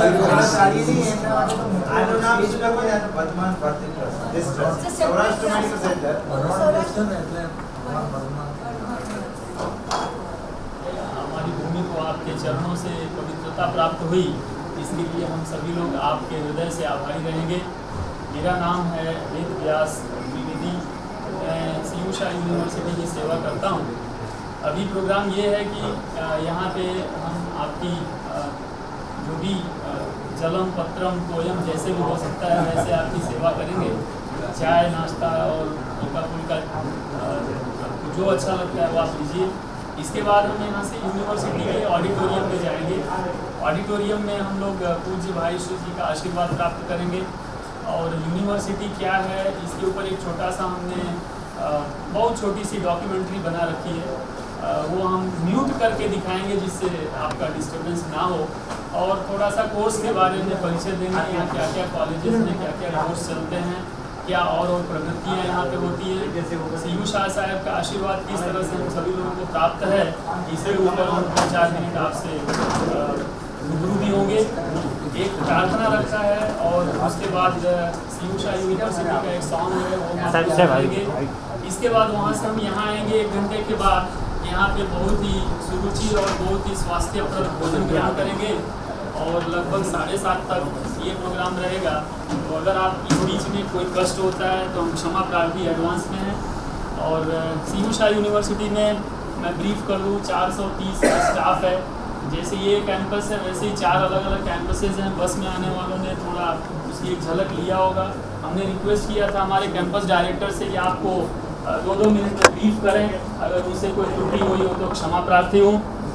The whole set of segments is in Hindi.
हमारी भूमि को आपके चरणों से पवित्रता प्राप्त हुई, इसके लिए हम सभी लोग आपके हृदय से आभारी रहेंगे। मेरा नाम है वेद व्यास द्विवेदी, मैं सीयूषा यूनिवर्सिटी की सेवा करता हूँ। अभी प्रोग्राम ये है कि यहाँ पे हम आपकी जो भी जलम पत्रम तोयम जैसे भी हो सकता है वैसे आपकी सेवा करेंगे। चाय नाश्ता और हल्का फुल्का जो अच्छा लगता है वो आप लीजिए। इसके बाद हम यहाँ से यूनिवर्सिटी के ऑडिटोरियम में जाएंगे। ऑडिटोरियम में हम लोग पूज्य भाई श्री जी का आशीर्वाद प्राप्त करेंगे। और यूनिवर्सिटी क्या है इसके ऊपर एक छोटा सा हमने बहुत छोटी सी डॉक्यूमेंट्री बना रखी है, वो हम म्यूट करके दिखाएंगे जिससे आपका डिस्टर्बेंस ना हो। और थोड़ा सा कोर्स के बारे में परिचय देंगे, यहाँ क्या क्या कॉलेजेस में क्या क्या कोर्स चलते हैं, क्या और प्रवृत्तियाँ यहाँ पे होती है। सीयूषा साहब का आशीर्वाद किस तरह से हम सभी लोगों को प्राप्त है, इसके ऊपर हम 2-4 मिनट आपसे रूबरू भी होंगे। एक प्रार्थना रखा है और उसके बाद सीयूषा यूनिवर्सिटी का एक सॉन्ग है वो गाएंगे। इसके बाद वहाँ से हम यहाँ आएंगे 1 घंटे के बाद। यहाँ पे बहुत ही सुरुचि और बहुत ही स्वास्थ्यप्रद भोजन ग्रहण करेंगे और लगभग 7:30 तक ये प्रोग्राम रहेगा। तो अगर आप इस बीच में कोई कष्ट होता है तो हम क्षमा प्रार्थी एडवांस में हैं। और सीयूषा यूनिवर्सिटी में मैं ब्रीफ कर दूँ, 430 स्टाफ है। जैसे ये कैंपस है वैसे ही 4 अलग अलग कैंपसेज हैं। बस में आने वालों ने थोड़ा उसकी एक झलक लिया होगा। हमने रिक्वेस्ट किया था हमारे कैंपस डायरेक्टर से कि आपको 2-2 मिनट में ब्रीफ करें, अगर उनसे कोई त्रुटि हुई हो तो क्षमा प्रार्थी हूँ।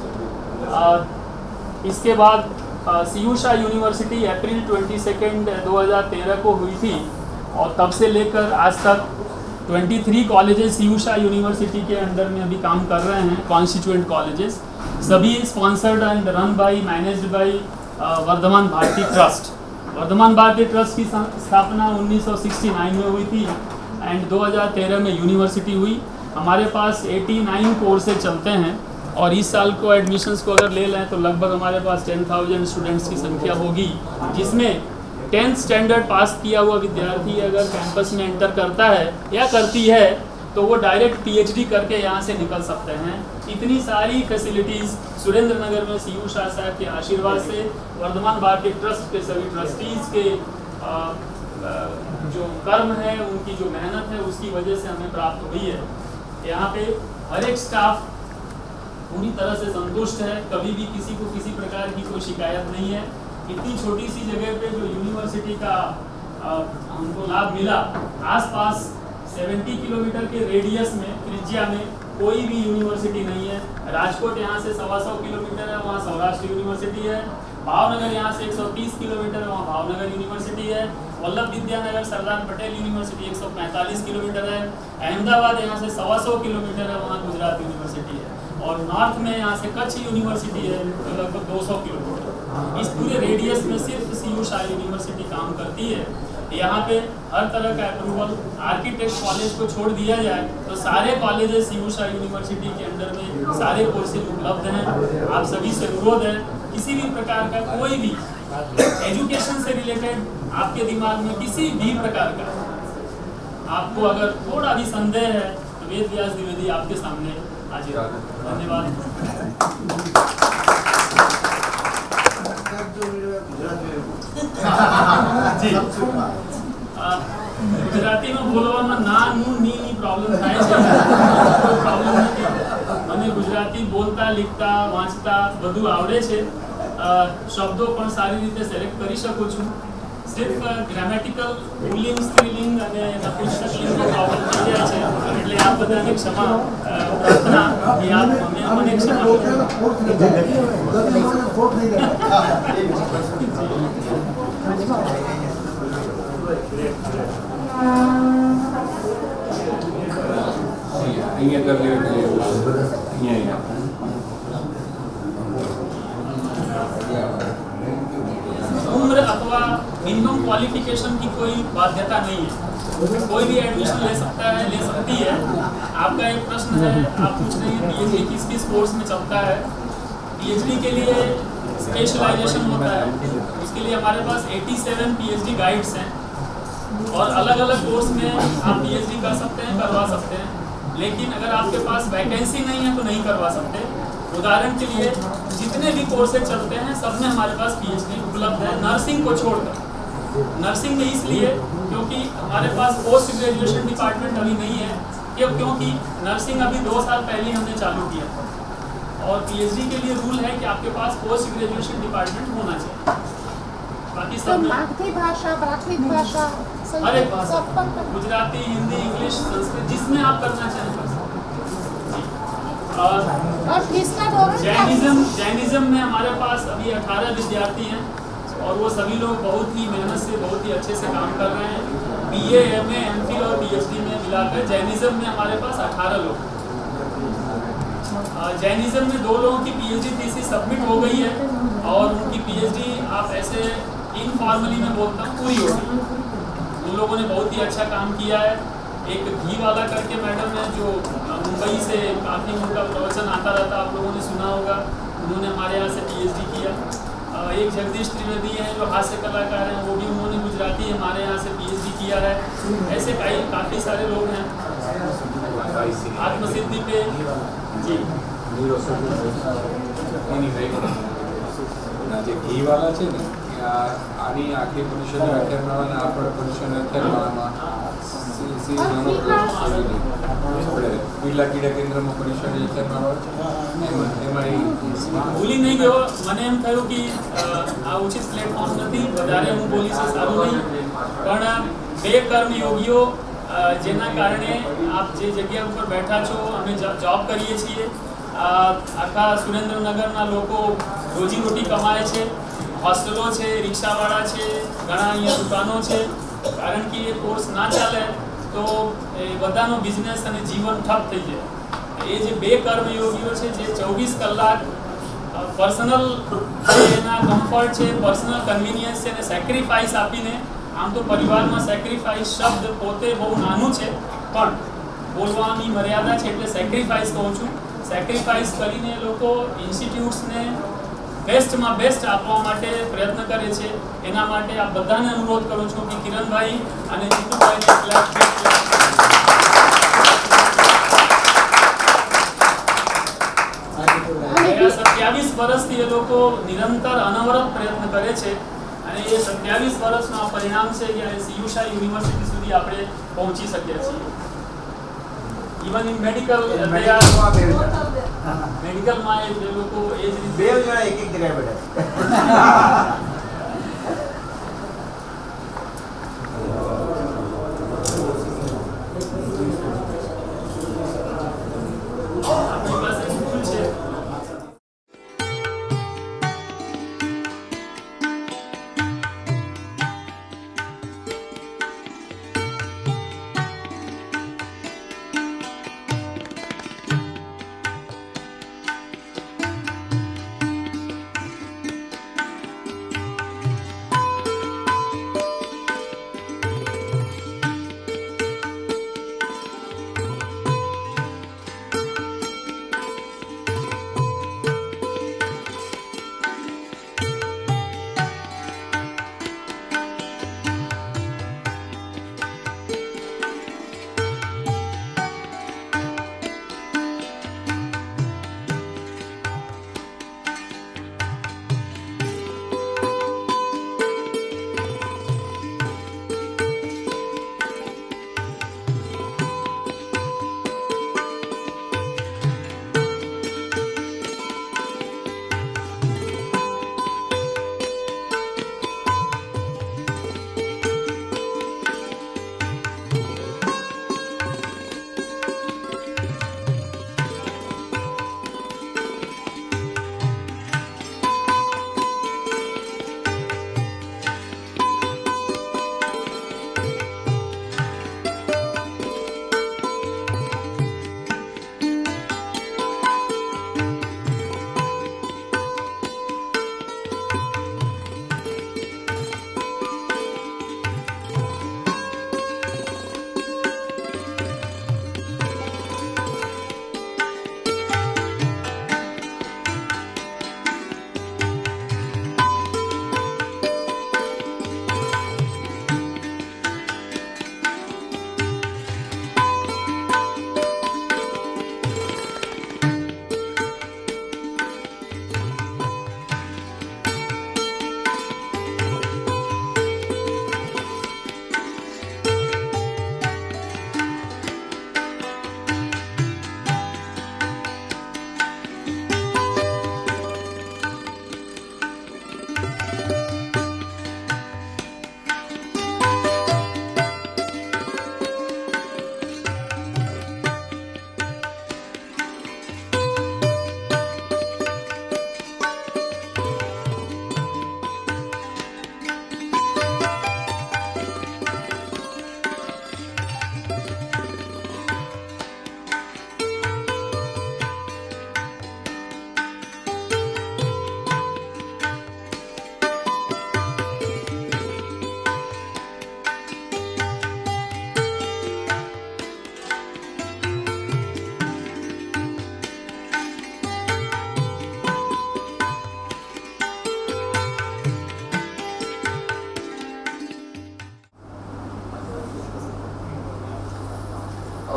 इसके बाद सीयूषा यूनिवर्सिटी अप्रैल 22, 2013 को हुई थी और तब से लेकर आज तक 23 कॉलेजेस सीयूषा यूनिवर्सिटी के अंडर में अभी काम कर रहे हैं, कॉन्स्टिट्यूएंट कॉलेजेस। सभी sponsored and run by managed by Vardhman Bharati trust. Vardhman Bharati trust की स्थापना 1969 में हुई थी एंड 2013 में यूनिवर्सिटी हुई। हमारे पास 89 कोर्सेज चलते हैं और इस साल को एडमिशन्स को अगर ले लें तो लगभग हमारे पास 10,000 स्टूडेंट्स की संख्या होगी, जिसमें 10th स्टैंडर्ड पास किया हुआ विद्यार्थी अगर कैंपस में एंटर करता है या करती है तो वो डायरेक्ट PhD करके यहाँ से निकल सकते हैं। इतनी सारी फैसिलिटीज़ सुरेंद्र नगर में सीयूषा साहब के आशीर्वाद से, वर्धमान भारती ट्रस्ट के सभी ट्रस्टीज़ के जो कर्म है, उनकी जो मेहनत है, उसकी वजह से हमें प्राप्त हुई है। यहाँ पे हर एक स्टाफ पूरी तरह से संतुष्ट है, कभी भी किसी को किसी प्रकार की कोई शिकायत नहीं है। इतनी छोटी सी जगह पे जो यूनिवर्सिटी का हमको लाभ मिला, आसपास 70 किलोमीटर के रेडियस में, त्रिज्या में कोई भी यूनिवर्सिटी नहीं है। राजकोट यहाँ से 125 किलोमीटर है, वहाँ सौराष्ट्र यूनिवर्सिटी है। भावनगर यहाँ से 130 किलोमीटर है, वहाँ भावनगर यूनिवर्सिटी है। वल्लभ विद्यानगर सरदार पटेल यूनिवर्सिटी 145 किलोमीटर है। अहमदाबाद यहाँ से 125 किलोमीटर है, वहाँ गुजरात यूनिवर्सिटी है। और नॉर्थ में यहाँ से कच्छ यूनिवर्सिटी है लगभग 200 किलोमीटर। इस पूरे रेडियस में सिर्फ सीयूषा यूनिवर्सिटी काम करती है। यहाँ पे हर तरह का अप्रूवल, आर्किटेक्ट कॉलेज को छोड़ दिया जाए तो सारे कॉलेजेस सीयूषा यूनिवर्सिटी के अंदर में सारे कोर्सेज उपलब्ध हैं। आप सभी से अनुरोध है, किसी भी प्रकार का कोई भी एजुकेशन से रिलेटेड आपके दिमाग में किसी भी प्रकार का आपको अगर थोड़ा भी संदेह है तो वेद व्यास द्विवेदी आपके सामने हाजिर है। धन्यवाद। ગુજરાતી માં બોલવામાં ના નું ની પ્રોબ્લેમ થાય છે, પ્રોબ્લેમ નથી। મને ગુજરાતી બોલતા लिखता વાંચતા બધું આવડે છે, શબ્દો પણ સારી રીતે સિલેક્ટ કરી શકું છું। सिर्फ ग्रामेटिकल पुल्लिंग स्त्रीलिंग અને નપુંસકલિંગનો પ્રોબ્લેમ થઈ જાય છે, એટલે આ બધાને ક્ષમા પ્રાર્થના કે આપ મને ક્ષમા કરો। અહીંયા कर ले અહીંયા उम्र अथवा मिनिमम क्वालिफिकेशन की कोई बाध्यता नहीं है, कोई भी एडमिशन ले सकता है, ले सकती है। आपका एक प्रश्न है, आप पूछ रहे हैं PhD किस किस कोर्स में चलता है। PhD के लिए स्पेशलाइजेशन होता है, उसके लिए हमारे पास 87 PhD गाइड्स हैं और अलग अलग कोर्स में आप PhD कर सकते हैं, करवा सकते हैं। लेकिन अगर आपके पास वैकेंसी नहीं है तो नहीं करवा सकते। उदाहरण के लिए जितने भी कोर्सेज चलते हैं सब में हमारे पास PhD उपलब्ध है, नर्सिंग को छोड़कर। नर्सिंग में इसलिए क्योंकि हमारे पास पोस्ट ग्रेजुएशन डिपार्टमेंट अभी नहीं है, क्योंकि नर्सिंग अभी 2 साल पहले हमने चालू किया था और PhD के लिए रूल है कि आपके पास पोस्ट ग्रेजुएशन डिपार्टमेंट होना चाहिए। बाकी सब प्राकृत भाषा हर एक भाषा, गुजराती, हिंदी, इंग्लिश, संस्कृत, जिसमें आप करना चाहें कर सकते हैं। और किसका धोरण? जैनिज्म में हमारे पास अभी 18 विद्यार्थी हैं और वो सभी लोग बहुत ही मेहनत से बहुत ही अच्छे से काम कर रहे हैं। BA, MA, MPhil और PhD में मिलाकर जैनिज्म में हमारे पास 18 लोग। जैनिज्म में 2 लोगों की PhD थीसिस सबमिट हो गई है और उनकी PhD आप ऐसे इनफॉर्मली में बोलता हूँ पूरी हो गई। उन लोगों ने बहुत ही अच्छा काम किया है। एक घी वाला करके मैडम है जो मुंबई से, काफ़ी उनका प्रवचन आता रहता, आप लोगों ने सुना होगा, उन्होंने हमारे यहाँ से PhD किया। एक जगदीश त्रिवेदी हैं जो हास्य कलाकार हैं, वो भी उन्होंने गुजराती हमारे यहाँ से PhD किया है। ऐसे काफ़ी सारे लोग हैं। आत्मसिद्धि पे जी ઘી વાળા છે ને આની આખી પરિષદ 18 માળાના આ પણ પરિષદ 18 માળામાં બિરલા ક્રીડા કેન્દ્રમાં પરિષદ 18 માળા એમાં ભૂલી નહીં ગયો, મને એમ થયું કે આ ઉચિત પ્લેટફોર્મ નથી, વધારે હું બોલીશ સારું નહીં, પણ 2 કર્મયોગીઓ જેના કારણે આપ જે જગ્યા ઉપર બેઠા છો, અમે જોબ કરીએ છીએ, આખા સુરેન્દ્રનગરના લોકો રોજીરોટી કમાય છે, હોસ્ટેલો છે, રિક્ષાવાળા છે, ઘણા અહીંયા દુકાનો છે, કારણ કે એ કોર્સ ના ચાલે તો એ બધાનો બિઝનેસ અને જીવન ઠપ થઈ જાય। એ જે 2 કર્મયોગીઓ છે જે 24 કલાક પર્સનલ એના કમ્ફર્ટ છે, પર્સનલ કન્વીનિયન્સ છે અને સેક્રિફાઈસ આપીને, આમ તો પરિવારમાં સેક્રિફાઈસ શબ્દ પોતે બહુ નાનું છે પણ બોલવાની મર્યાદા છે એટલે સેક્રિફાઈસ કહું છું। સેક્રિફાઈસ કરીને લોકો ઇન્સ્ટિટ્યૂટ્સને બેસ્ટમાં બેસ્ટ આપવા માટે પ્રયત્ન કરે છે। એના માટે આ બધાને અનુરોધ કરું છું કે કિરણભાઈ અને જીતુભાઈને ક્લાસ 27 વર્ષથી એ લોકો નિરંતર અનવરત પ્રયત્ન કરે છે અને એ 27 વર્ષનો આ પરિણામ છે કે CU શાહ યુનિવર્સિટી સુધી આપણે પહોંચી શક્યા છીએ। ઇવન ઇન મેડિકલ મેડિકલમાં એ લોકો એ જ રીતે 2 જણા એક જગ્યાએ બેઠા આપણી પાસે સ્કૂલ છે।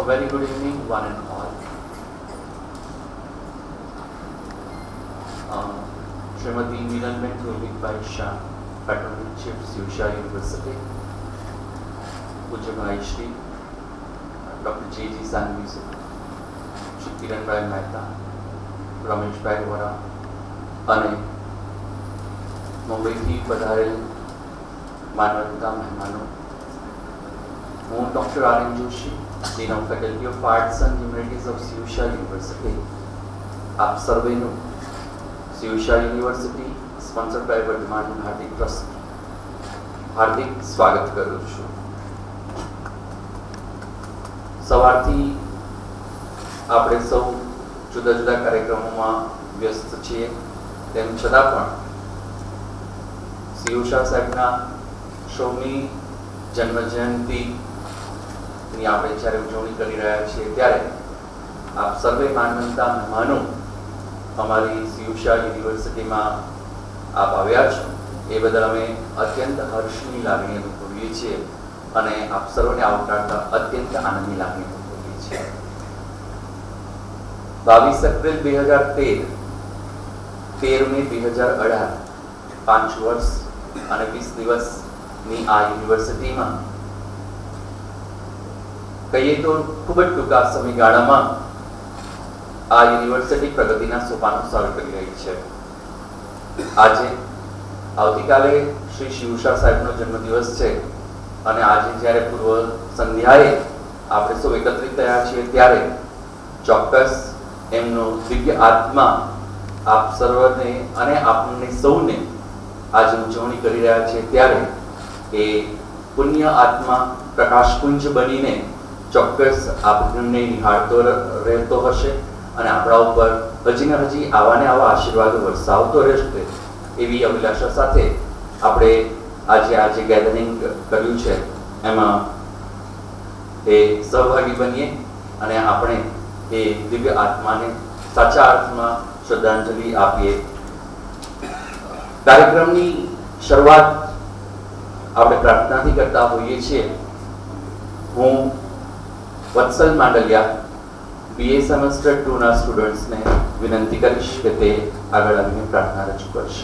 very good evening, one and all. Srimati Milanben Rohit Bhai Shah, Patronate Chief, Siusha University, Pujya Bhai Shri, Dr. J.G. Sanghvi Sir, Shri Kiran Bhai Mehta, Ramesh Bhai Vora, અને મુંબઈથી પધારેલ માનવતા મહેમાનો, હું doctor R N. Joshi, Dean of Faculty of Arts and Humanities of Siusha University. આપ સર્વેનું Siusha University sponsored by Vardhman Bharati trust હાર્દિક સ્વાગત કરું છું. સવારથી આપણે સૌ જુદા જુદા કાર્યક્રમોમાં વ્યસ્ત છીએ, તેમ છતાં પણ સિયુષા સાહેબના 100મી જન્મજયંતિની આપણે જ્યારે ઉજવણી કરી રહ્યા છીએ ત્યારે આપ સર્વે માનવતા મહેમાનો અમારી સિયુષા યુનિવર્સિટીમાં આપ આવ્યા છો એ બદલ અમે અત્યંત હર્ષની લાગણી અનુભવીએ છીએ અને આપ સર્વને આવકારતા અત્યંત આનંદની લાગણી અનુભવીએ છીએ. 22 એપ્રિલ 2013, 13 મે 2018, 5 વર્ષ અને 20 દિવસની આ યુનિવર્સિટીમાં કહીએ તો ખૂબ જ ટૂંકા સમયગાળામાં આ યુનિવર્સિટી પ્રગતિના સોપાનો સર કરી રહી છે. આજે આવતીકાલે શ્રી શિવશા સાહેબનો જન્મદિવસ છે અને આજે જ્યારે પૂર્વ સંધ્યાએ આપણે સૌ એકત્રિત થયા છીએ ત્યારે ચોક્કસ એમનો દિવ્ય આત્મા આપ સર્વને અને આપણને સૌને આજે ઉજવણી કરી રહ્યા છે ત્યારે એ પુણ્ય આત્મા પ્રકાશપુંજ બનીને ચોક્કસ આપણને નિહાળતો રહેતો હશે અને આપણા ઉપર હજીને હજી આવા ને આવા આશીર્વાદો વરસાવતો રહેશે એવી અભિલાષા સાથે આપણે આજે ગેધરિંગ કર્યું છે એમાં એ સહભાગી બનીએ અને આપણે એ દિવ્ય આત્માને સાચા અર્થમાં શ્રદ્ધાંજલિ આપીએ. કાર્યક્રમની શરૂઆત આપણે પ્રાર્થનાથી કરતા હોઈએ છીએ. હું વત્સલ માંડલિયા BA સેમેસ્ટર 2 ના સ્ટુડન્ટ્સને વિનંતી કરીશ કે તે આગળ આવીને પ્રાર્થના રજૂ કરશે.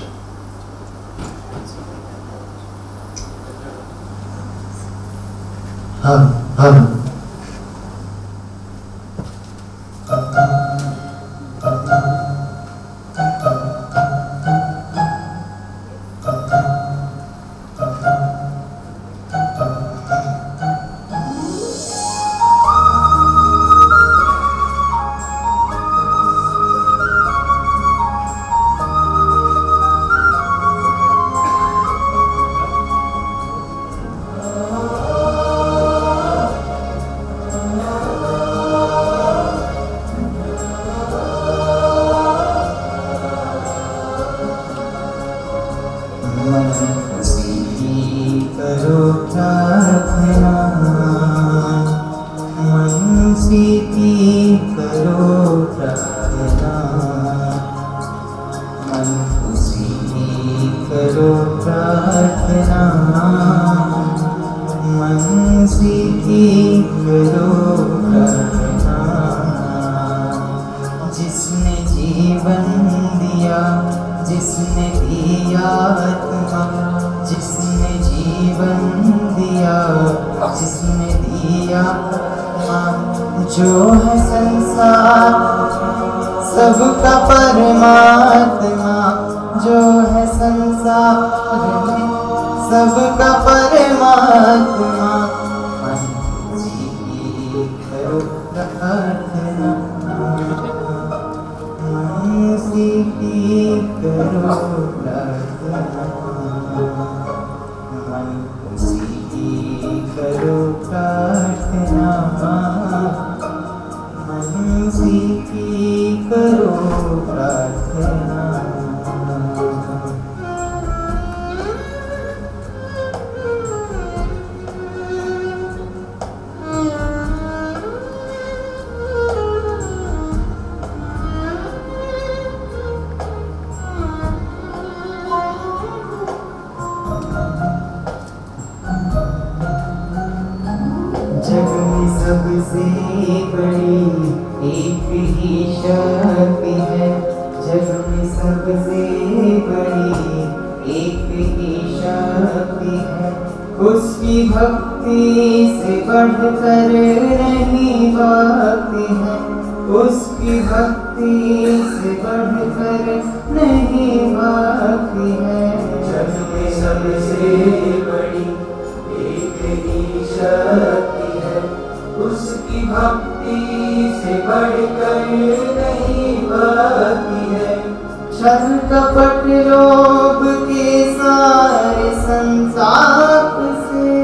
सबसे बड़ी एक ही शक्ति है, जग में सबसे बड़ी एक ही शक्ति है। उसकी भक्ति से बढ़कर नहीं भक्ति है, उसकी भक्ति से बढ़कर नहीं भक्ति है। जग में सबसे बड़ी एक ही शक्ति है, उसकी भक्ति से बढ़कर नहीं भक्ति है। छल कपट लोभ के सारे संसार से,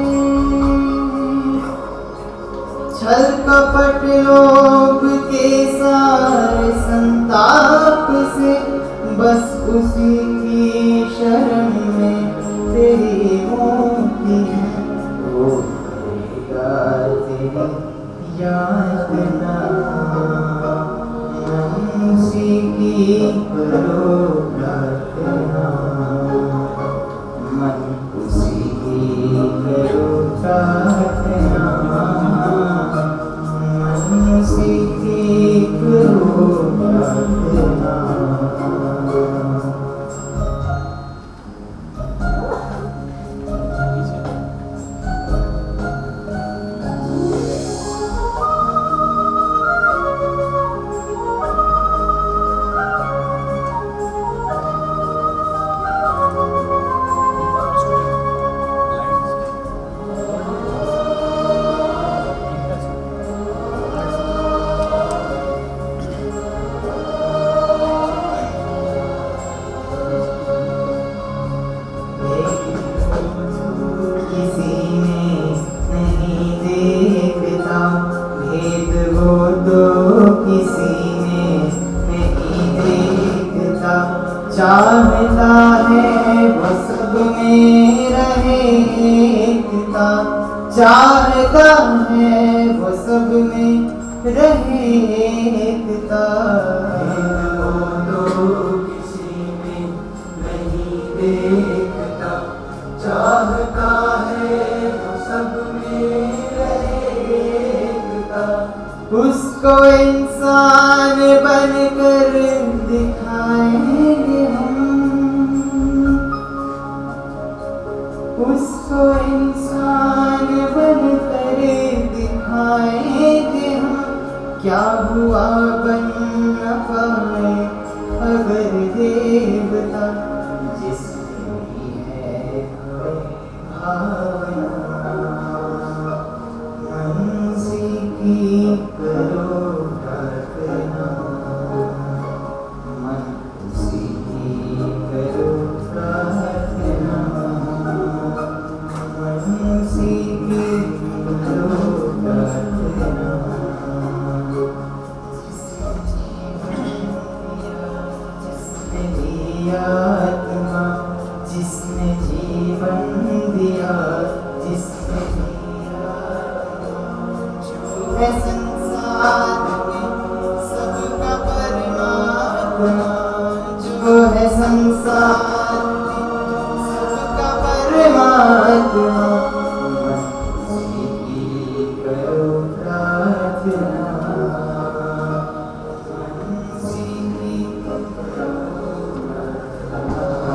छल कपट लोभ के सारे संताप से, बस उसी की शरण में तेरी मुक्ति है। ओ करेगा तेरी यातना, उसी की करो प्रार्थना, मन उसी की करो प्रार्थना, मन उसी की करो प्रार्थना। चाहता है वो सब में रहे एकता, चाहता है वो सब में रहे एकता। वो तो किसी में नहीं देखता, चाहता है वो सब में रहे एकता। उसको इंसान बनकर दिखाएंगे हम, उसको इंसान बनकर दिखाएंगे हम। क्या हुआ बन न पाए अगर देवता, जिसमें भी है भावना, मन से की करो प्रार्थना, मन उसी की करो प्रार्थना, मन उसी की करो प्रार्थना। जिसने दिया आत्मा, जिसने जीवन दिया, जिसने दिया जो है संसार में सबका परमात्मा, जो है संसार में सबका परमात्मा, उसी की करो प्रार्थना, उसी की करो प्रार्थना,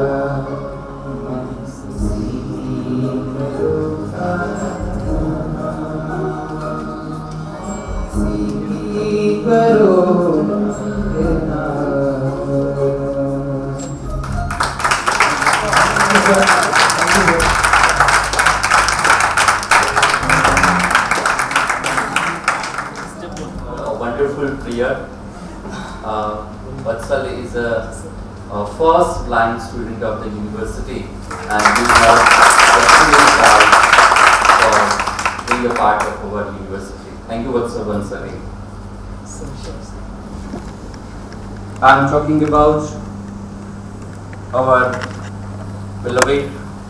उसी की करो प्रार्थना, उसी की करो प्रार्थना। A wonderful prayer. Vatsal is a first blind student of the university, and we have excellent stars for being a part of our university. Thank you, Vatsal, once again. I am talking about our beloved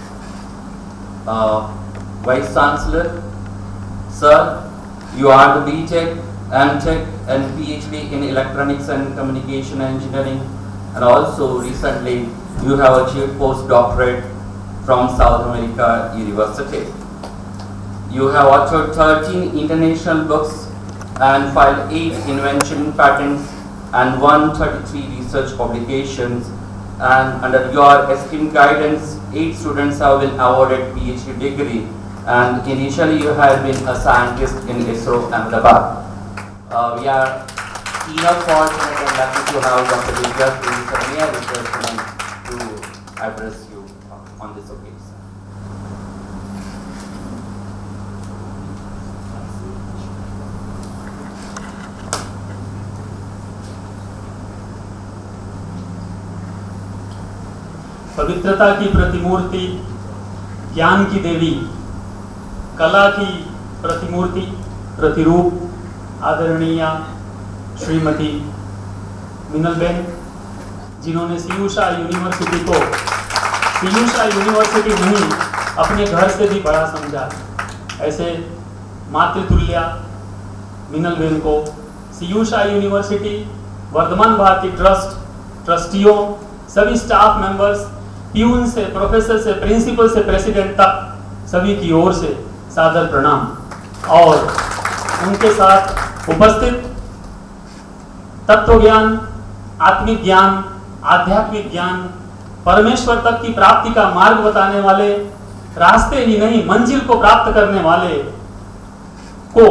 Vice Chancellor. Sir, you are the BTech, MTech and PhD in Electronics and Communication Engineering, and also recently you have achieved postdoctorate from South America University. You have authored 13 international books and filed 8 invention patents and 133 research publications. And under your esteemed guidance, 8 students have been awarded PhD degree. And initially, you have been a scientist in ISRO Ahmedabad. We are enough fortunate and lucky to have Dr. Vidyas, who is a mere researchman, to address you on this occasion. पवित्रता की प्रतिमूर्ति, ज्ञान की देवी, कला की प्रतिमूर्ति, प्रतिरूप, आदरणीय श्रीमती मिनलबेन, जिन्होंने सीयूषा यूनिवर्सिटी को सीयूषा यूनिवर्सिटी नहीं अपने घर से भी बड़ा समझा, ऐसे मातृतुल्य मिनलबेन को सीयूषा यूनिवर्सिटी, वर्धमान भारती ट्रस्ट, ट्रस्टियों, सभी स्टाफ मेंबर्स, प्यून से प्रोफेसर से प्रिंसिपल से प्रेसिडेंट तक सभी की ओर से सादर प्रणाम। और उनके साथ उपस्थित तत्व ज्ञान, आत्मिक ज्ञान, आध्यात्मिक ज्ञान, परमेश्वर तक की प्राप्ति का मार्ग बताने वाले, रास्ते ही नहीं मंजिल को प्राप्त करने वाले को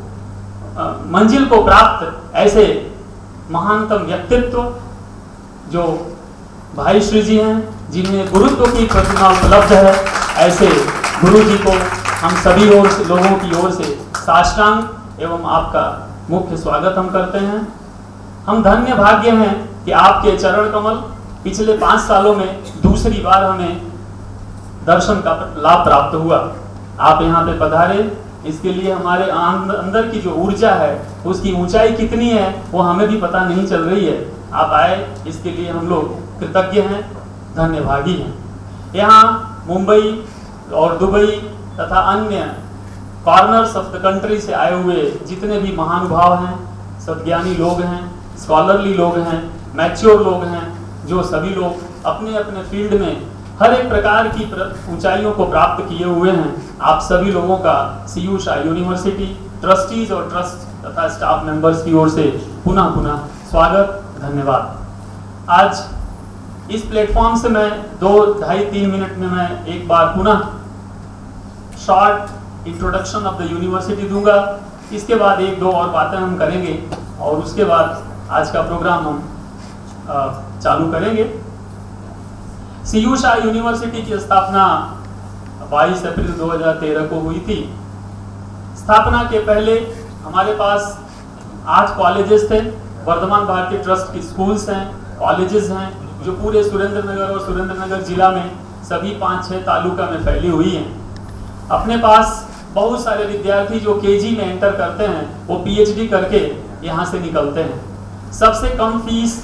मंजिल को प्राप्त ऐसे महानतम व्यक्तित्व जो भाई श्री जी हैं, जिन्हें गुरुत्व की प्रतिमा उपलब्ध है, ऐसे गुरु जी को हम सभी लोगों की ओर से साष्टांग एवं आपका मुख्य स्वागत हम करते हैं। हम धन्य भाग्य हैं कि आपके चरण कमल पिछले 5 सालों में दूसरी बार हमें दर्शन का लाभ प्राप्त हुआ। आप यहाँ पे पधारे, इसके लिए हमारे अंदर की जो ऊर्जा है उसकी ऊंचाई कितनी है वो हमें भी पता नहीं चल रही है। आप आए, इसके लिए हम लोग कृतज्ञ हैं, धन्यभागी हैं। यहाँ मुंबई और दुबई तथा अन्य कॉर्नर्स ऑफ द कंट्री से आए हुए जितने भी महानुभाव हैं, सद्ज्ञानी लोग हैं, स्कॉलरली लोग हैं, मैच्योर लोग हैं, जो सभी लोग अपने अपने फील्ड में हर एक प्रकार की ऊंचाइयों को प्राप्त किए हुए हैं, आप सभी लोगों का सीयूषा यूनिवर्सिटी ट्रस्टीज और ट्रस्ट तथा स्टाफ मेंबर्स की ओर से पुनः पुनः स्वागत, धन्यवाद। आज इस प्लेटफॉर्म से मैं 2-2.5-3 मिनट में मैं एक बार पुनः short introduction of the university दूंगा। इसके बाद 1-2 और बातें हम करेंगे और उसके बाद आज का प्रोग्राम हम चालू करेंगे। सीयूषा यूनिवर्सिटी की स्थापना 22 अप्रैल 2013 को हुई थी। स्थापना के पहले हमारे पास 8 कॉलेजेस थे। वर्धमान भारती ट्रस्ट की स्कूल्स हैं, कॉलेजेस हैं, जो पूरे सुरेंद्रनगर और सुरेंद्रनगर जिला में सभी 5-6 तालुका में फैली हुई हैं। अपने पास बहुत सारे विद्यार्थी जो केजी में एंटर करते हैं वो पीएचडी करके यहाँ से निकलते हैं। सबसे कम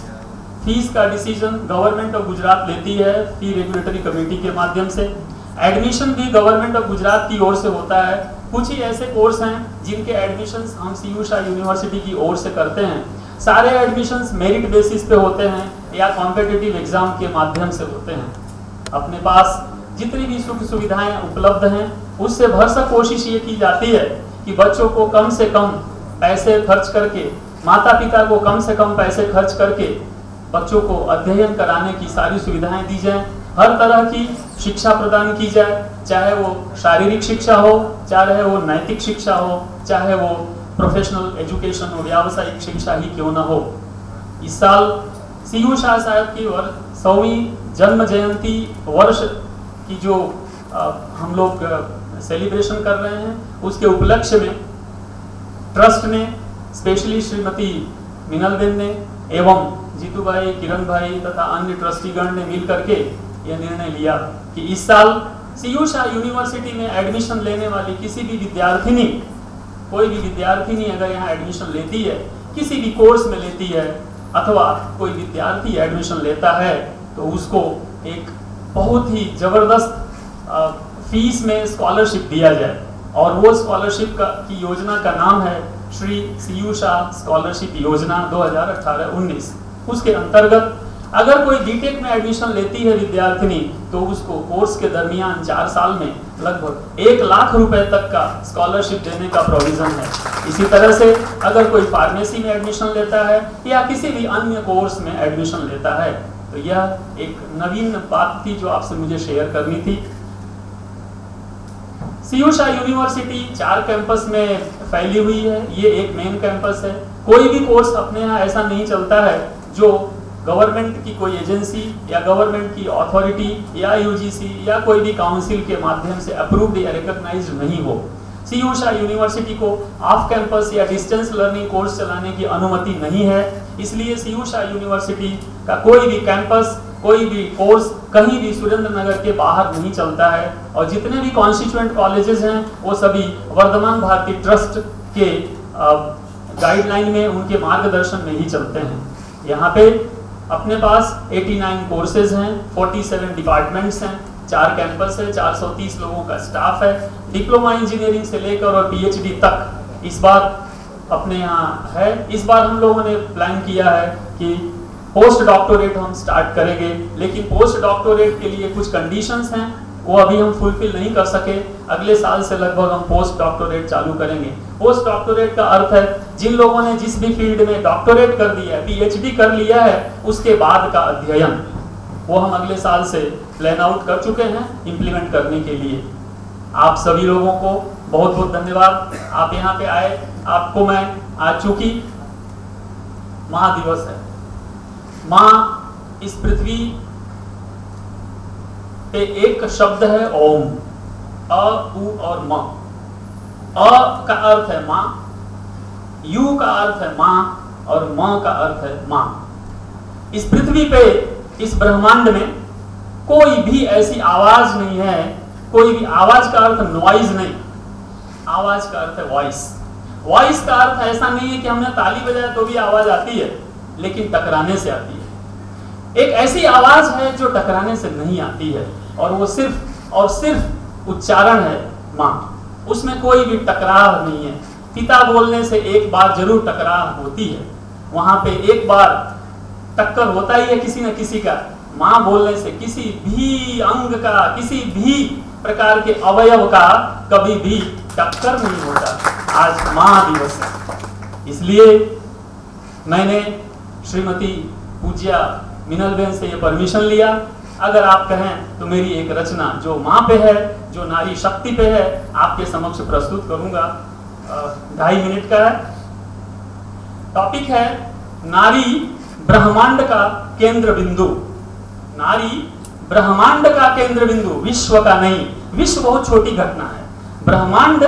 फीस का डिसीजन गवर्नमेंट ऑफ गुजरात लेती है फी रेगुलेटरी कमेटी के माध्यम से। एडमिशन भी गवर्नमेंट ऑफ गुजरात की ओर से होता है। कुछ ही ऐसे कोर्स हैं जिनके एडमिशंस हम सीयूषा यूनिवर्सिटी की ओर से करते हैं। सारे एडमिशंस मेरिट बेसिस पे होते हैं या कॉम्पिटिटिव एग्जाम के माध्यम से होते हैं। अपने पास जितनी भी सुख सुविधाएं उपलब्ध हैं उससे भरसक कोशिश ये की जाती है कि बच्चों को कम से कम पैसे खर्च करके, माता पिता को कम से कम पैसे खर्च करके बच्चों को अध्ययन कराने की सारी सुविधाएं दी जाएं। हर तरह की शिक्षा प्रदान की जाए, चाहे वो शारीरिक शिक्षा हो, चाहे वो नैतिक शिक्षा हो, चाहे वो प्रोफेशनल एजुकेशन और व्यावसायिक शिक्षा ही क्यों ना हो। इस साल सीयूषा साहब की 100वीं जन्म जयंती वर्ष की जो हम लोग सेलिब्रेशन कर रहे हैं उसके उपलक्ष्य में ट्रस्ट ने, स्पेशली श्रीमती मिनलबेन ने एवं जीतू भाई, किरण भाई तथा अन्य ट्रस्टीगण ने मिल करके यह निर्णय लिया कि इस साल सीयूषा यूनिवर्सिटी में एडमिशन लेने वाली किसी भी विद्यार्थिनी, कोई भी विद्यार्थिनी अगर यहाँ एडमिशन लेती है, किसी भी कोर्स में लेती है अथवा कोई विद्यार्थी एडमिशन लेता है तो उसको एक बहुत ही जबरदस्त फीस में स्कॉलरशिप दिया जाए। और वो स्कॉलरशिप की योजना का नाम है श्री सीयूषा स्कॉलरशिप योजना 2018-19। उसके अंतर्गत अगर कोई बीटेक में एडमिशन लेती है विद्यार्थिनी तो उसको कोर्स के दरमियान 4 साल में लगभग 1 लाख रुपए तक का स्कॉलरशिप देने का प्रोविजन है। इसी तरह से अगर कोई फार्मेसी में एडमिशन लेता है या किसी भी अन्य कोर्स में एडमिशन लेता है तो यह एक नवीन बात थी जो आपसे मुझे शेयर करनी थी। सीयूषा यूनिवर्सिटी 4 कैंपस में फैली हुई है, ये एक मेन कैंपस है। कोई भी कोर्स अपने यहाँ ऐसा नहीं चलता है जो गवर्नमेंट की कोई एजेंसी या गवर्नमेंट की अथॉरिटी या यूजीसी या कोई भी काउंसिल के माध्यम से अप्रूव्ड या रिकॉग्नाइज्ड नहीं हो। सीयूषा यूनिवर्सिटी को ऑफ कैंपस या डिस्टेंस लर्निंग कोर्स चलाने की अनुमति नहीं है, इसलिए सीयूषा यूनिवर्सिटी का कोई भी कैंपस, कोई भी कोर्स कहीं भी सुरेंद्रनगर के बाहर नहीं चलता है। और जितने भी कॉन्स्टिट्यूएंट कॉलेजेस हैं वो सभी वर्धमान भारती ट्रस्ट के गाइडलाइन में, उनके मार्गदर्शन में ही चलते हैं। यहाँ पे अपने पास 89 कोर्सेज हैं, 47 डिपार्टमेंट्स हैं, 4 कैंपस है, 430 लोगों का स्टाफ है। डिप्लोमा इंजीनियरिंग से लेकर और पीएचडी तक इस बार अपने यहाँ है। इस बार हम लोगों ने प्लान किया है कि पोस्ट डॉक्टोरेट हम स्टार्ट करेंगे, लेकिन पोस्ट डॉक्टोरेट के लिए कुछ कंडीशंस हैं, वो अभी हम फुलफिल नहीं कर सके। अगले साल से लगभग हम पोस्ट डॉक्टोरेट चालू करेंगे। पोस्ट डॉक्टोरेट का अर्थ है जिन लोगों ने जिस भी फील्ड में डॉक्टोरेट कर दिया है, पीएचडी कर लिया है, उसके बाद का अध्ययन वो हम अगले साल से प्लान आउट कर चुके हैं इम्प्लीमेंट करने के लिए। आप सभी लोगों को बहुत बहुत धन्यवाद, आप यहाँ पे आए। आपको मैं आज चूंकि महादिवस है, माँ इस पृथ्वी पे एक शब्द है ओम, अ, उ और म। अ का अर्थ है माँ, यू का अर्थ है माँ और म का अर्थ है माँ। इस पृथ्वी पे, इस ब्रह्मांड में कोई भी ऐसी आवाज नहीं है, कोई भी आवाज का अर्थ नॉइज नहीं, आवाज का अर्थ है वॉइस। वॉइस का अर्थ ऐसा नहीं है कि हमने ताली बजाया तो भी आवाज आती है, लेकिन टकराने से आती है। एक ऐसी आवाज है जो टकराने से नहीं आती है और वो सिर्फ और सिर्फ उच्चारण है माँ, उसमें कोई भी टकराव नहीं है। पिता बोलने से एक बार जरूर टकराव होती है, वहां पे एक बार टक्कर होता ही है किसी न किसी का। माँ बोलने से किसी भी अंग का, किसी भी प्रकार के अवयव का कभी भी टक्कर नहीं होता। आज माँ दिवस है, इसलिए मैंने श्रीमती पूज्या मिनलबेन से ये परमिशन लिया। अगर आप कहें तो मेरी एक रचना जो माँ पे है, जो नारी शक्ति पे है, आपके समक्ष प्रस्तुत करूंगा। 2.5 मिनट का है। टॉपिक है नारी ब्रह्मांड का केंद्र बिंदु। नारी ब्रह्मांड का केंद्र बिंदु, विश्व का नहीं। विश्व बहुत छोटी घटना है, ब्रह्मांड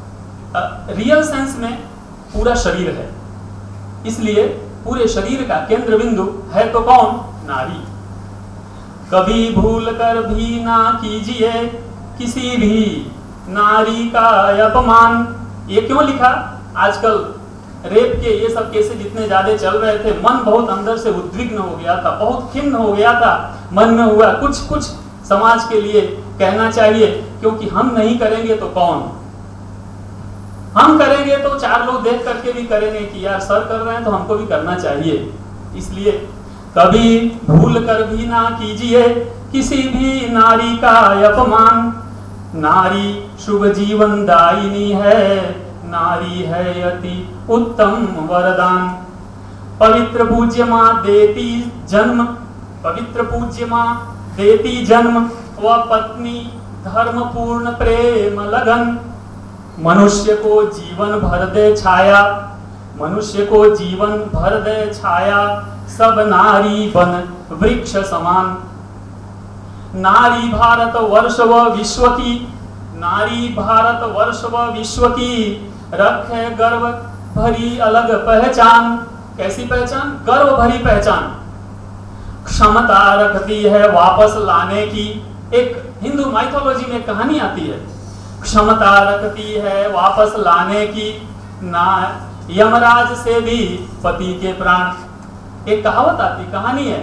रियल सेंस में पूरा शरीर है, इसलिए पूरे शरीर का केंद्र बिंदु है तो कौन? नारी। कभी भूल कर भी ना कीजिए किसी भी नारी का अपमान। ये क्यों लिखा? आजकल रेप के ये सब केसेस जितने ज्यादा चल रहे थे, मन बहुत अंदर से उद्विग्न हो गया था, बहुत खिन्न हो गया था। मन में हुआ कुछ समाज के लिए कहना चाहिए, क्योंकि हम नहीं करेंगे तो कौन? हम करेंगे तो 4 लोग देख करके भी करेंगे कि यार सर कर रहे हैं तो हमको भी करना चाहिए। इसलिए कभी भूल कर भी ना कीजिए किसी भी नारी का अपमान। नारी शुभ जीवन दायिनी है, नारी है अति उत्तम वरदान। पवित्र पूज्य माँ देती जन्म, पवित्र पूज्य माँ देती जन्म, वह पत्नी धर्म पूर्ण प्रेम लगन। मनुष्य को जीवन भर दे छाया, मनुष्य को जीवन भर दे छाया, सब नारी बन वृक्ष समान। नारी भारत वर्ष व विश्व की, नारी भारत वर्ष व विश्व की, रखे गर्व भरी अलग पहचान। कैसी पहचान? गर्व भरी पहचान। क्षमता रखती है वापस लाने की। एक हिंदू माइथोलॉजी में कहानी आती है, क्षमता रखती है वापस लाने की, ना यमराज से भी पति के प्राण। एक कहावत आती, कहानी है,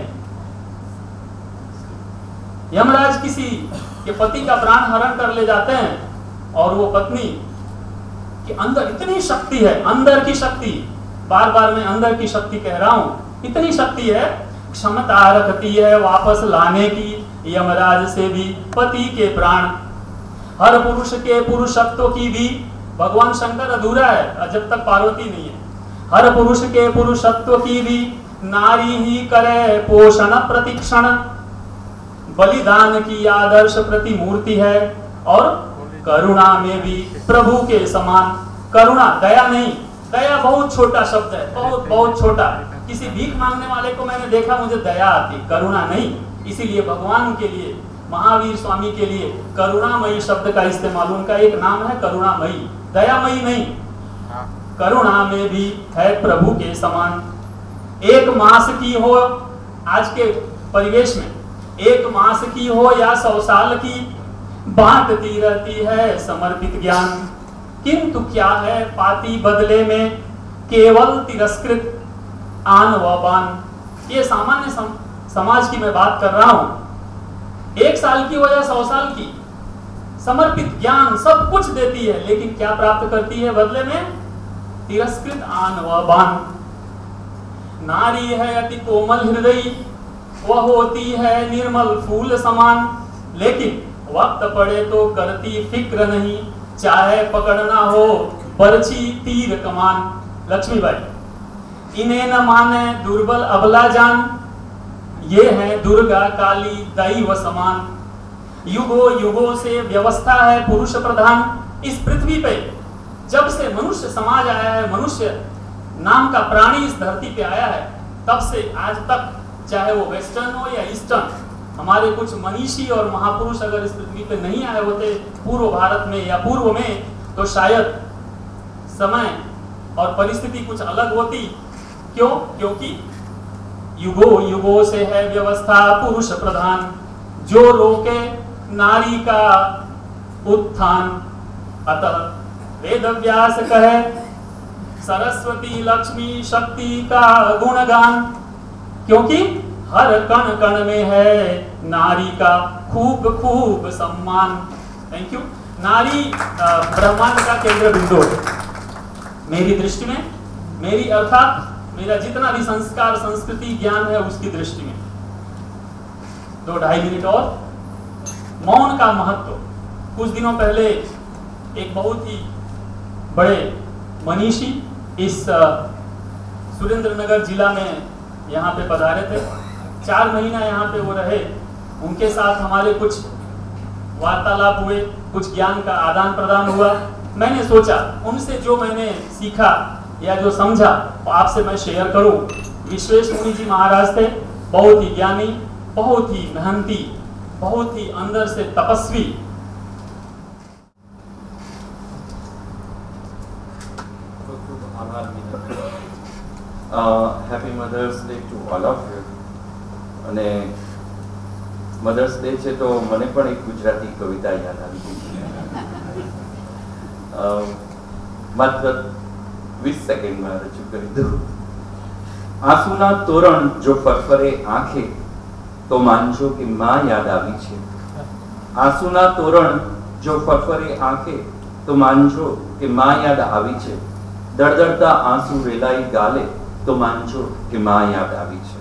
यमराज किसी के पति का प्राण हरण कर ले जाते हैं और वो पत्नी के अंदर इतनी शक्ति है, अंदर की शक्ति, बार बार मैं अंदर की शक्ति कह रहा हूं, इतनी शक्ति है, क्षमता रखती है वापस लाने की, यमराज से भी पति के प्राण। हर पुरुष के पुरुषत्व की भी भगवान शंकर अधूरा है जब तक पार्वती नहीं है। हर पुरुष के पुरुषत्व की भी नारी ही करे पोषण प्रतिक्षण, बलिदान की आदर्श प्रतिमूर्ति है और करुणा में भी प्रभु के समान। करुणा, दया नहीं, दया बहुत छोटा शब्द है, बहुत बहुत छोटा। किसी भीख मांगने वाले को मैंने देखा मुझे दया आती, करुणा नहीं। इसीलिए भगवान के लिए, महावीर स्वामी के लिए करुणामयी शब्द का इस्तेमाल, उनका एक नाम है करुणामयी, दयामयी नहीं। करुणा में भी है प्रभु के समान। एक मास की हो, आज के परिवेश में एक मास की हो या 100 साल की, बांटती रहती है समर्पित ज्ञान। किंतु क्या है पाती बदले में, केवल तिरस्कृत आन व बान। ये सामान्य समाज की मैं बात कर रहा हूं। 1 साल की हो या 100 साल की, समर्पित ज्ञान सब कुछ देती है, लेकिन क्या प्राप्त करती है बदले में? तिरस्कृत आन व बान। नारी है अति कोमल हृदय, वह होती है निर्मल फूल समान, लेकिन वक्त पड़े तो करती फिक्र नहीं, चाहे पकड़ना हो बरछी तीर कमान। लक्ष्मीबाई। इन्हें न माने दुर्बल अबला जान, ये है दुर्गा काली दैव समान। युगों युगों से व्यवस्था है पुरुष प्रधान इस पृथ्वी पे। जब से मनुष्य समाज आया है, मनुष्य नाम का प्राणी इस धरती पे आया है, तब से आज तक, चाहे वो वेस्टर्न हो या ईस्टर्न, हमारे कुछ मनीषी और महापुरुष अगर इस पृथ्वी पे नहीं आए होते पूर्व भारत में या पूर्व में, तो शायद समय और परिस्थिति कुछ अलग होती। क्यों? क्योंकि युगों युगों से है व्यवस्था पुरुष प्रधान, जो रोके नारी का उत्थान। अतः वेद व्यास कहे सरस्वती लक्ष्मी शक्ति का गुणगान, क्योंकि हर कण कण में है नारी का खूब खूब सम्मान। Thank you. नारी ब्रह्मांड का केंद्र बिंदु है मेरी दृष्टि में, मेरी अर्थात मेरा जितना भी संस्कार संस्कृति ज्ञान है उसकी दृष्टि में। 2-2.5 मिनट और। मौन का महत्व। कुछ दिनों पहले एक बहुत ही बड़े मनीषी इस सुरेंद्रनगर जिला में यहाँ पे पधारे थे। 4 महीना यहाँ पे वो रहे। उनके साथ हमारे कुछ वार्तालाप हुए, कुछ ज्ञान का आदान प्रदान हुआ। मैंने सोचा उनसे जो मैंने सीखा या जो समझा वो आपसे मैं शेयर करूं। विश्वेश मुनि जी महाराज थे, बहुत ही ज्ञानी, बहुत ही मेहनती, बहुत ही अंदर से तपस्वी। Happy mothers day to all of you. અને મધર્સ ડે છે તો મને પણ એક ગુજરાતી કવિતા યાદ આવી ગઈ। માત્ર 20 સેકન્ડમાં રજૂ કરી દઉં। આંસુના તોરણ જો ફરફરે આંખે તો માનજો કે માં યાદ આવી છે। આંસુના તોરણ જો ફરફરે આંખે તો માનજો કે માં યાદ આવી છે। દળદળતા આંસુ રેલાઈ ગાલે તો માનજો કે માં યાદ આવી છે।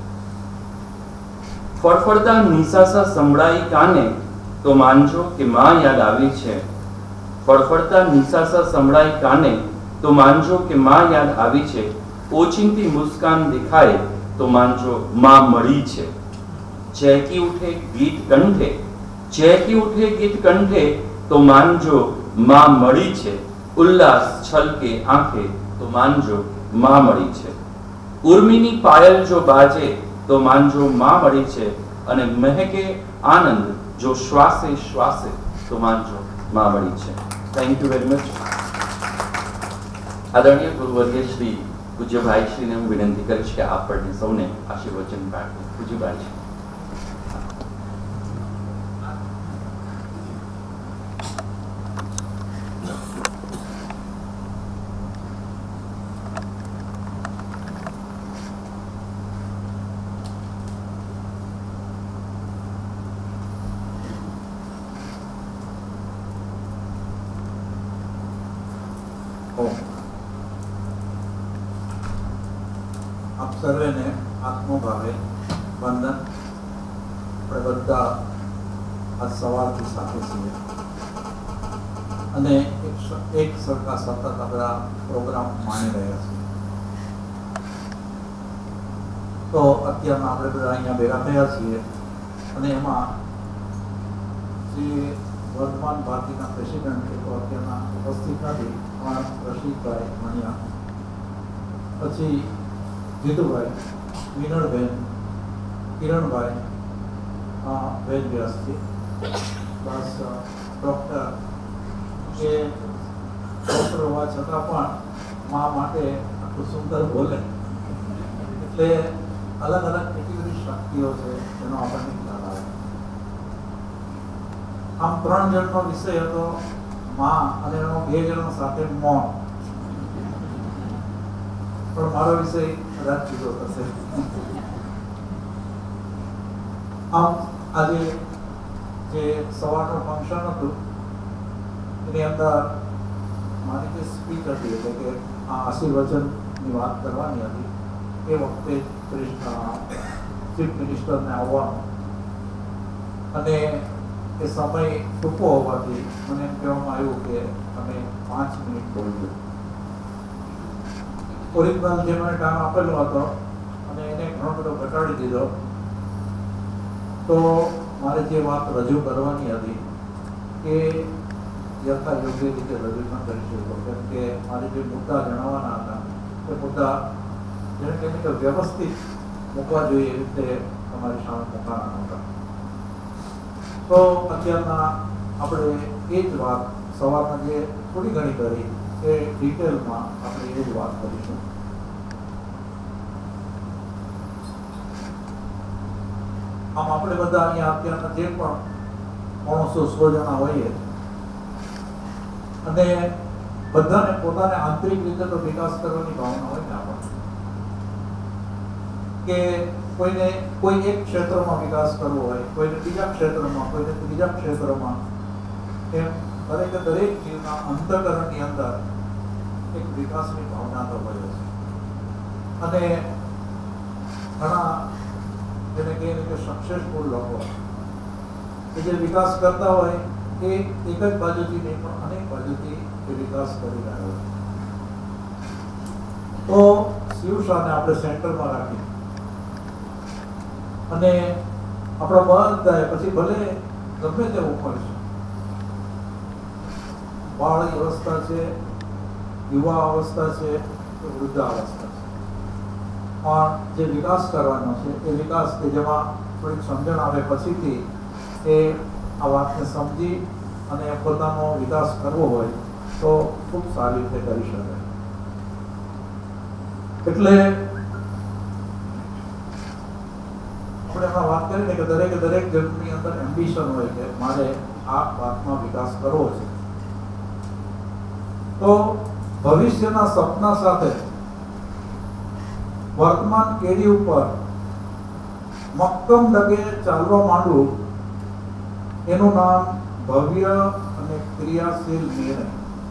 ફડફડતા નિસાસા સંભળાઈ કાને તો માનજો કે માં યાદ આવી છે। ફડફડતા નિસાસા સંભળાઈ કાને તો માનજો કે માં યાદ આવી છે। ઓચિંતી મુસ્કાન દેખાય તો માનજો માં મળી છે। ચહેકી ઉઠે ગીત કંઠે, ચહેકી ઉઠે ગીત કંઠે તો માનજો માં મળી છે। ઉલ્લાસ છલકે આંખે તો માનજો માં મળી છે। ઉર્મિની પાયલ જો બાજે તો માનજો માં મળી છે। અને મહેકે આનંદ જો શ્વાસે શ્વાસે તો માનજો માં મળી છે। Thank you very much. આદરણીય ગુરુવર્ય શ્રી પૂજ્ય ભાઈ શ્રીને હું વિનંતી કરીશ કે આપણને સૌને આશીર્વચન પાઠવે। પૂજ્ય ભાઈ શ્રી। આપ સર્વેને આત્મભાવે વંદન। આપણે બધા આ સવારથી સાથે છીએ। અને એક સરખા સતત આપણા પ્રોગ્રામ માણી રહ્યા છીએ. તો અત્યારના આપણે બધા અહીંયા ભેગા થયા છીએ અને એમાં શ્રી વર્તમાન ભારતીના પ્રેસિડેન્ટ તો અત્યારના ઉપસ્થિત નથી પણ રશીદભાઈ મણિયા, પછી જીતુભાઈ, વિનળબેન, કિરણભાઈ, વેદ વ્યાસજી, બસ ડૉક્ટર કે ડૉક્ટર હોવા છતાં પણ મા માટે આટલું સુંદર બોલે એટલે અલગ અલગ એટલી બધી શક્તિઓ છે એનો આપણને ખ્યાલ આવે. આમ 3 જણનો વિષય હતો માં અને એનો 2 જણ સાથે મૌન, પણ મારો વિષય કદાચ જુદો થશે. આમ આજે જે સવારનું ફંક્શન હતું એની અંદર મારી જે સ્પીચ હતી એટલે કે આ આશીર્વચનની વાત કરવાની હતી એ વખતે ચીફ મિનિસ્ટરને આવવાનું અને એ સમય ટૂંકો હોવાથી મને એમ કહેવામાં આવ્યું કે તમે 5 મિનિટ બોલજો. ઓરિજિનલ જે મને ટાઈમ આપેલો હતો અને એને ઘણો બધો ઘટાડી દીધો. તો મારે જે વાત રજૂ કરવાની હતી એ યથા યોગ્ય રીતે રજૂ ન કરી શક્યો, કેમ કે મારે જે મુદ્દા જણાવવાના હતા એ મુદ્દા જેને કહીએ કે વ્યવસ્થિત મૂકવા જોઈએ એ રીતે તમારી સામે મૂકવાના હતા. તો અત્યારના આપણે એ જ વાત સવારમાં જે થોડી ઘણી કરી એ ડિટેલમાં આપણે એ જ વાત કરીશું. આમ આપણે બધા અહીંયા અત્યારના જે પણ 300 જણા હોઈએ અને બધાને પોતાને આંતરિક રીતે તો વિકાસ કરવાની ભાવના હોય ને આપણને કે કોઈને કોઈ એક ક્ષેત્રમાં વિકાસ કરવો હોય, કોઈને બીજા ક્ષેત્રમાં, કોઈને ત્રીજા ક્ષેત્રમાં, એમ દરેક જીવના અંતઃકરણની અંદર એક વિકાસની ભાવના તો હોય છે. અને ઘણા જેને કહીએ કે સક્સેસફુલ લોકો કે જે વિકાસ કરતા હોય એ એક જ બાજુથી નહીં પણ અનેક બાજુથી એ વિકાસ કરી રહ્યા હોય. તો શિવશાને આપણે સેન્ટરમાં રાખી અને આપણા બધા પછી ભલે ગમે તે ઉંમર છે, બાળ અવસ્થા છે, યુવા અવસ્થા છે, વૃદ્ધાવસ્થા છે, પણ જે વિકાસ કરવાનો છે એ વિકાસ કે જેમાં થોડીક સમજણ આવે પછીથી એ આ વાતને સમજી અને પોતાનો વિકાસ કરવો હોય તો ખૂબ સારી રીતે કરી શકાય. એટલે આપણે એમાં વાત કરીને કે દરેક જણની અંદર એમ્બિશન હોય કે મારે આ વાતમાં વિકાસ કરવો છે. તો ભવિષ્યના સપના સાથે વર્તમાન કેડી ઉપર મક્કમ ડગે ચાલવા માંડવું એનું નામ ભવ્ય અને ક્રિયાશીલ નિર્ણય.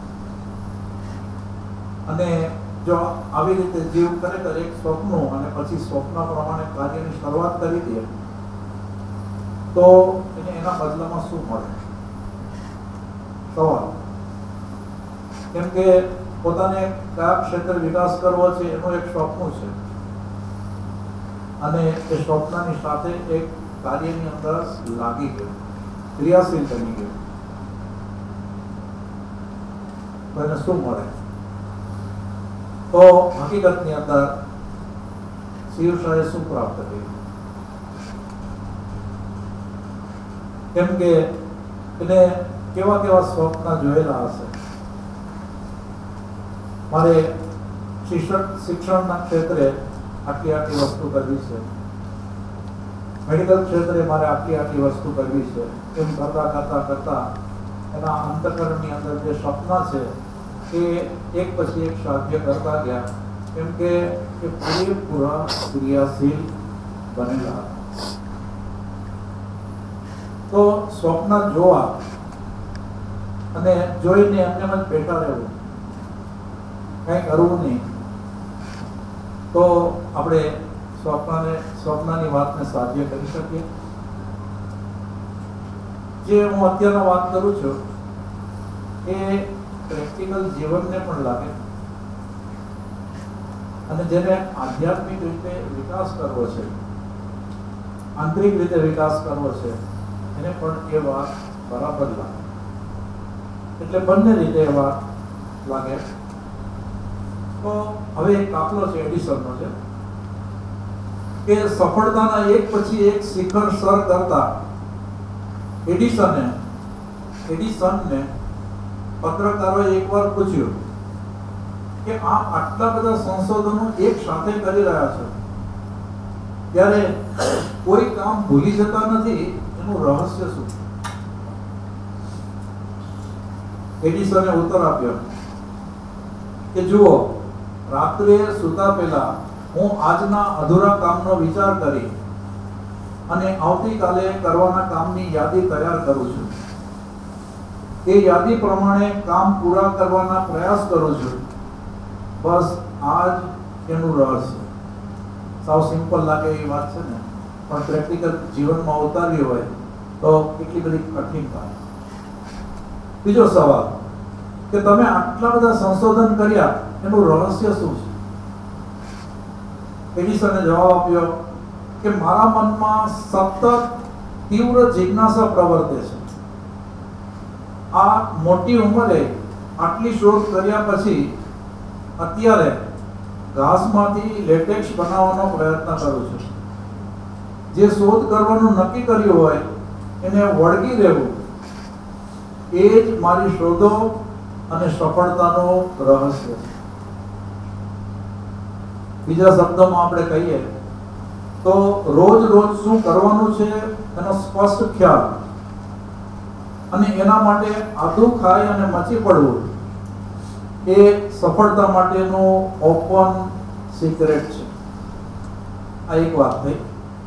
અને જો આવી રીતે જીવ ખરેખર એક સ્વપ્નું અને પછી સ્વપ્ન પ્રમાણે કાર્યની શરૂઆત કરી દે તો એને એના બદલામાં શું મળે? સવાલ. કેમ કે પોતાને કયા ક્ષેત્રે વિકાસ કરવો છે એનું એક સ્વપ્ન છે અને એ સ્વપ્નની સાથે એક કાર્યની અંદર લાગી ગયું, ક્રિયાશીલ બની ગયું, તો એને શું મળે? તો હકીકતની અંદર શિવશાહે શું પ્રાપ્ત કર્યું? કેમ કે એને કેવા કેવા સ્વપ્ન જોયેલા હશે. મારે શિક્ષણના ક્ષેત્રે આટલી વસ્તુ કરવી છે, મેડિકલ ક્ષેત્રે મારે આટલી વસ્તુ કરવી છે, એમ કરતા એના અંતઃકરણની અંદર જે સપના છે એ એક પછી એક સાધ્ય કરતા ગયા, કેમ કે એ પૂરેપૂરા ક્રિયાશીલ બનેલા હતા. તો સ્વપ્ન જોવા અને જોઈને એમને જ બેઠા રહેવું, કંઈ કરવું નહીં, તો આપણે સ્વપ્નની વાતને સાધ્ય કરી શકીએ. જે હું અત્યારના વાત કરું છું એ પ્રેક્ટિકલ જીવનને પણ લાગે, અને જેને આધ્યાત્મિક રીતે વિકાસ કરવો છે, આંતરિક રીતે વિકાસ કરવો છે, એને પણ એ વાત બરાબર લાગે. એટલે બંને રીતે એ વાત લાગે. તો હવે એક દાખલો છે એડિસનનો છે કે સફળતાના એક પછી એક શિખર સર કરતા એડિસનને પત્રકારોએ એકવાર પૂછ્યું કે આટલા બધા સંશોધનો એક સાથે કરી રહ્યા છે, ત્યારે કોઈ કામ ભૂલી જતા નથી, એનું રહસ્ય શું? એડિસને ઉત્તર આપ્યો કે જુઓ, રાત્રે સૂતા પહેલા હું આજના અધૂરા કામનો વિચાર કરી અને આવતીકાલે કરવાના કામની યાદી તૈયાર કરું છું. એ યાદી પ્રમાણે કામ પૂરા કરવાના પ્રયાસ કરું છું. બસ આ જ એનું રહસ્ય. સાવ સિમ્પલ લાગે એ વાત છે ને, પણ પ્રેક્ટિકલ જીવનમાં ઉતારવી હોય તો કેટલી બધી કઠિન થાય. બીજો સવાલ કે તમે આટલા બધા સંશોધન કર્યા, એનું રહસ્ય શું છે? એડિસને જવાબ આપ્યો કે મારા મનમાં સતત તીવ્ર જિજ્ઞાસા પ્રવર્તે છે. આ મોટી ઉંમરે આટલી શોધ કર્યા પછી અત્યારે ઘાસમાંથી લેટેક્સ બનાવવાનો પ્રયત્ન કરું છું. જે શોધ કરવાનું નક્કી કર્યું હોય એને વળગી રહેવું, એ જ મારી શોધો અને સફળતાનો રહસ્ય છે. બીજા શબ્દોમાં આપણે કહીએ તો રોજ શું કરવાનું છે એનો સ્પષ્ટ ખ્યાલ અને એના માટે આદુ ખાઈ અને મચી પડવું, એ સફળતા માટેનું ઓપન સિક્રેટ છે. આ એક વાત થઈ.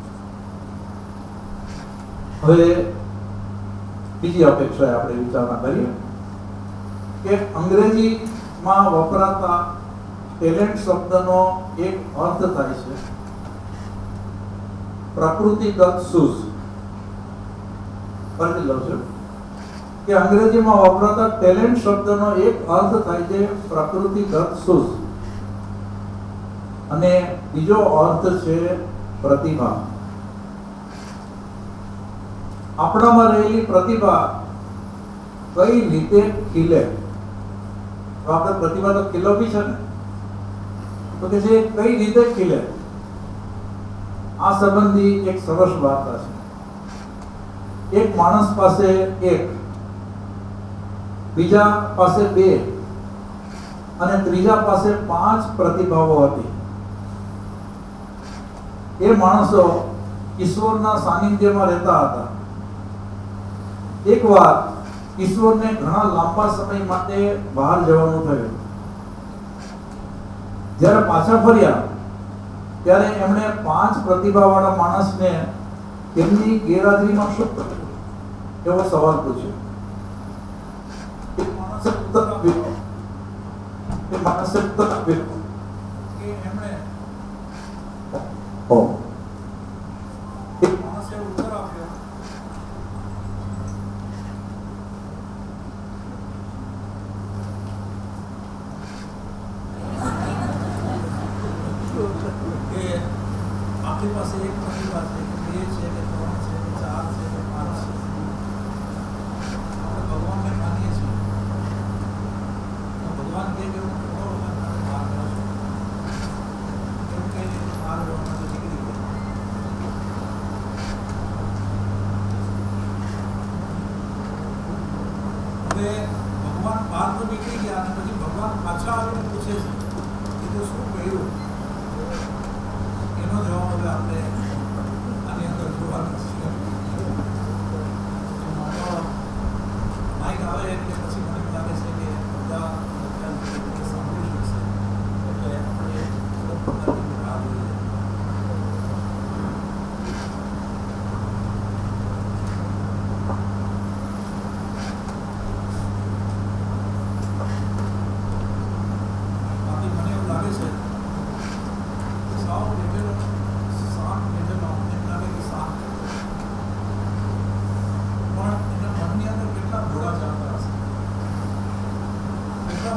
હવે બીજી અપેક્ષા આપણે વિચારણા કરીએ કે અંગ્રેજીમાં વપરાતા ટેલેન્ટ શબ્દનો એક અર્થ થાય છે પ્રકૃતિગત સૂઝ. ફરીથી લઉં છું કે અંગ્રેજીમાં વપરાતા ટેલેન્ટ શબ્દનો એક અર્થ થાય છે પ્રકૃતિગત સૂઝ, અને બીજો અર્થ છે પ્રતિભા. આપણામાં રહેલી પ્રતિભા કઈ રીતે ખીલે? તો આપણે પ્રતિભા તો ખીલવી છે ને, તો કે છે કઈ રીતે ખીલે? આ સંબંધી એક સરસ વાર્તા છે. એક માણસ પાસે એક, બીજા પાસે 2 અને ત્રીજા પાસે 5 પ્રતિભાઓ હતી. એ માણસો ઈશ્વરના સાનિધ્યમાં રહેતા હતા. એકવાર ઈશ્વરને ઘણા લાંબા સમય માટે બહાર જવાનું થયું. જ્યારે પાછા ફર્યા ત્યારે એમણે 5 પ્રતિભાવાળા માણસને તેમની ગેરહાજરીમાં શું કર્યું એવો સવાલ પૂછ્યો. માણસે ઉત્તર આપ્યો કે એમણે આપણી પાસે એક પ્રતિભા છે, 2 છે, 3 છે, 4 છે, 5 છે. આપણે ભગવાનને માનીએ છીએ. ભગવાન કે એવું થોડો વખત બહાર કરશો એમ કે બહાર જવાનું તો નીકળી ગયું. હવે ભગવાન બહાર તો નીકળી ગયા અને પછી ભગવાન પાછા આવીને પૂછે છે કે તો શું કહ્યું? એનો જવાબ હવે આપણે આની અંદર જોવાનો છે. માઇક આવે એટલે પછી મને લાગે છે કે બધા સાંભળી શકશે, એટલે આપણે રાહ જોઈએ.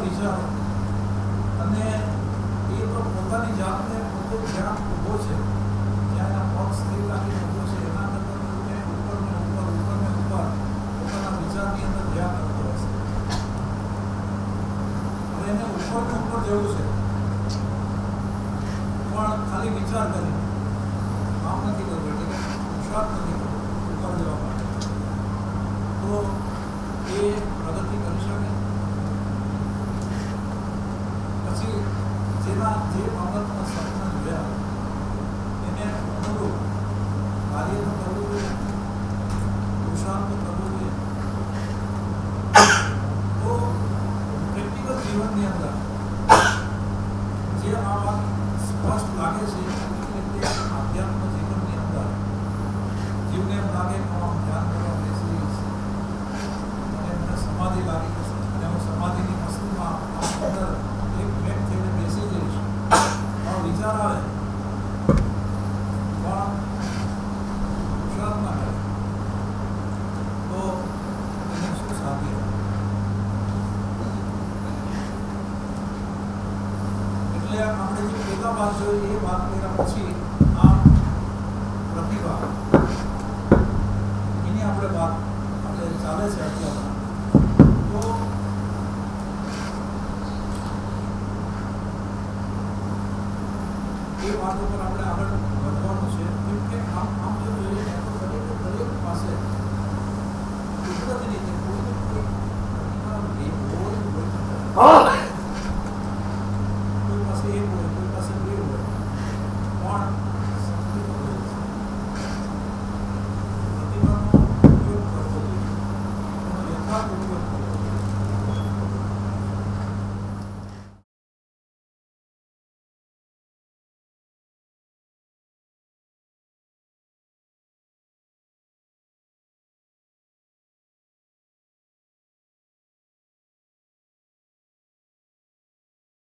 વિચારો અને એ તો પોતાની જાતને પોતે જ્યાં ઊભો છે, જ્યાં એના પગ સ્થિર રાખીને ઊભો છે, એના કરતાં ઉપરને ઉપર પોતાના વિચારની અંદર ધ્યાન કરતો હશે. હવે એને ઉપરને ઉપર જવું છે, પણ ખાલી વિચાર કરી કામ નથી કરવું, એટલે કે પુરુષાર્થ નથી કરવો ઉપર જવા માટે, તો એ પ્રગતિ કરી શકે. પછી જેના જે બાબતમાં સપના જોયા એને અનુરૂપ કાર્ય તો કરવું જોઈએ, પુરુષાર્થ તો કરવો જોઈએ. તો પ્રેક્ટિકલ જીવનની અંદર જે આ વાત સ્પષ્ટ લાગે છે કે આધ્યાત્મ જીવનની અંદર જીવને એમ લાગે કે હું ધ્યાન કરવા બેસી અને મને સમાધિ લાગી જશે અને હું સમાધિની મસ્તીમાં અંદર એક મેક થઈને બેસી જઈશ, મારો વિચાર આવે પણ પુરુષાર્થ ના કરે તો એને શું સાધ્ય? એટલે આપણે જે પહેલા વાત જોઈ એ વાત કર્યા પછી આ પ્રતિભા એની આપણે વાત આપણે ચાલે છે અત્યારે. તો એ વાત ઉપર આપણે આગળ વધવાનું છે, કેમ કે આમ જો જોઈએ તો દરેક પાસે